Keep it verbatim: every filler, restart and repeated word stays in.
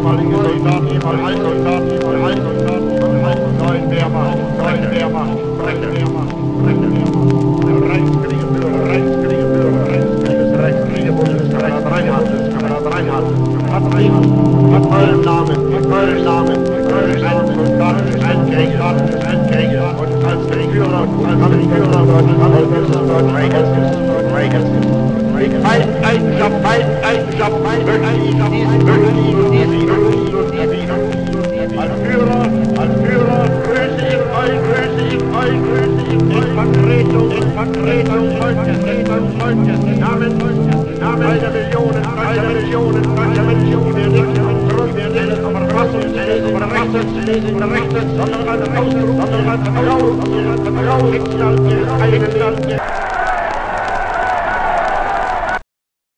ehemalige Soldaten, ehemalige Soldaten, ehemalige Soldaten, neuen Wehrmacht, neuen Wehrmacht, breche Wehrmacht, breche Wehrmacht, Reichskriege für, Reichskriege für, Reichskriege, Reichskriege, Bundesreich, Reinhard, Kamerad Reinhard, hat Reinhard, hat euren Namen, hat euren Namen, euren Namen, Soldaten, Einkriege, Einkriege, und als Führer, als Führer, als Führer, Reiches, Reiches, Feind, Eigenschaft, Feind, Eigenschaft, möchte ich diesen, möchte ich diesen, möchte ich diesen, als Führer, als Führer, grüße ich euch, grüße ich euch, grüße ich euch, in Vertretung, in Vertretung, Volkes, Volkes, Namen, Namen einer Millionen, einer Millionen, einer Millionen, wir nicht aufgrund eines Verfassungs, eines Verfassungs, eines Rechtes, sondern als Ausdruck, sondern als Ausdruck, ihres Vertrauens, ihres eigenen Landes.